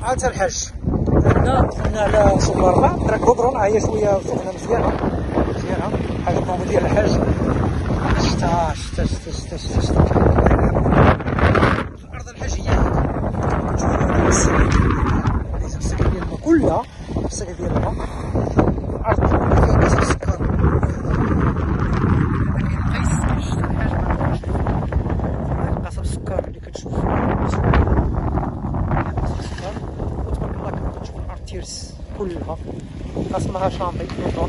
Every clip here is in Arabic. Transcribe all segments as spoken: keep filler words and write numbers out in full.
عاد الحاج هنا دخلنا على سوق الرباط، طريق كوبرون، ها هي شويه سوقنا مزيانه مزيانه بحال الطوموبيل ديال الحاج. شتا شتا شتا شتا شتا شتا الارض الحاجيه كتشوفوا السكه السكه ديال الماء كلها، السكه ديال الماء الارض فيها قصب السكر، ولكن قيس شتا الحاج ما عرفش قصب السكر اللي كتشوف تيرس كلها اسمها شامبي نوطون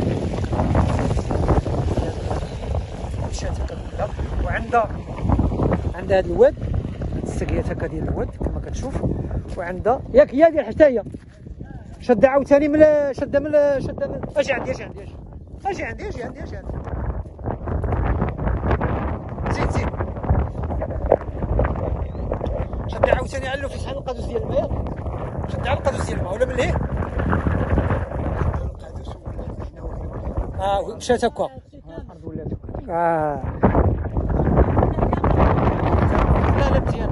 مشات هكا كلها. وعندها عندها هاد الواد، السقيات هكا ديال الواد كما كتشوف، وعندها ياك هي ديال حتى هي شاده عاوتاني من شاده من شاده من اجي عندي اجي عندي اجي عندي اجي عندي اجي عندي زيد زيد شاده عاوتاني علو في شحال القادوس ديال الماء، شاده على القادوس ديال الماء ولا من لهيه. اه مشات هكا الارض ولات اه لا لا مزيان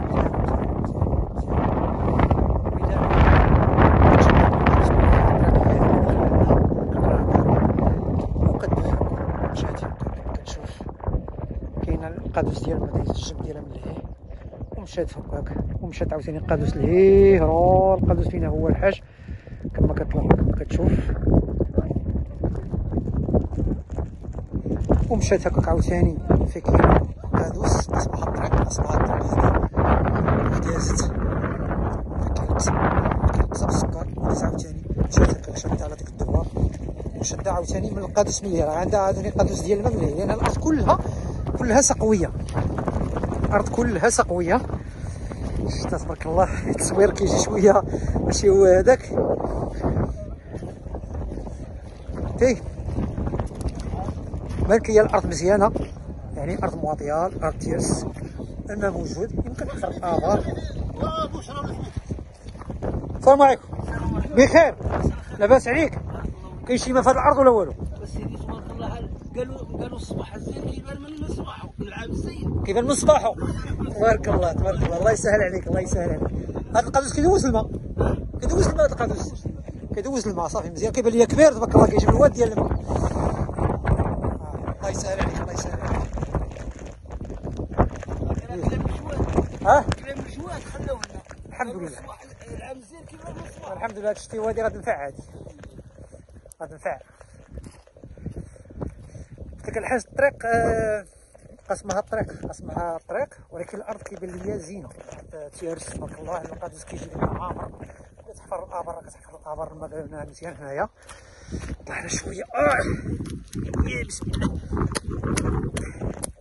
وقد مشات هكا كتشوف كاين القادوس ديال الماء الجب ديالها من لهيه، ومشات هكاك ومشات عاوتاني القادوس لهيه راه القادوس فينا هو الحاج كما كتطلع كما كتشوف، ومشات هكاك عاوتاني في كاين قادوس اسمها الطريق اسمها الطريق هذه دازت كانت كاين قصب السكر ودازت عاوتاني مشات هكاك شادة على ديك الدوار وشادة عاوتاني من القادوس ملي راه عندها عاوتاني قادوس ديال الماء ملي، لان الارض كلها كلها سقويه، الارض كلها سقويه. شتا تبارك الله التصوير كيجي شويه ماشي هو هذاك فيه بالك هي الارض مزيانه، يعني ارض مواطيه، الارض تيرس، الماء موجود، يمكن اكثر الابار. السلام عليكم. بخير لاباس عليك؟ كاين شي ما في هذه الارض ولا والو؟ سيدي تبارك الله قالوا قالوا الصباح الزين كيبان من الصباح والعام الزين كيبان من الصباح. تبارك الله تبارك الله، الله يسهل عليك الله يسهل عليك. هذا القادوس كيدوز الماء كيدوز الماء، هذا القادوس كيدوز الماء صافي مزيان، كيبان ليا كبير تبارك الله، كيجيب الواد ديال الماء. الله يسهل عليك الله يسهل عليك. ها؟ كلام الجواد خلوه لنا الحمد لله العام الزين كيبان من الصباح. الحمد لله. هاد الشتي هادي غتنفع، هادي غتنفع. قلت لك الحاج الطريق آه اسمها الطريق اسمها الطريق، ولكن الارض كيبان ليا زينه تيرس تبارك الله. القادوس كيجي لنا عامر كتحفر الابر كتحفر الابر الماء مزيان هنايا. طلعنا شويه اه بسم الله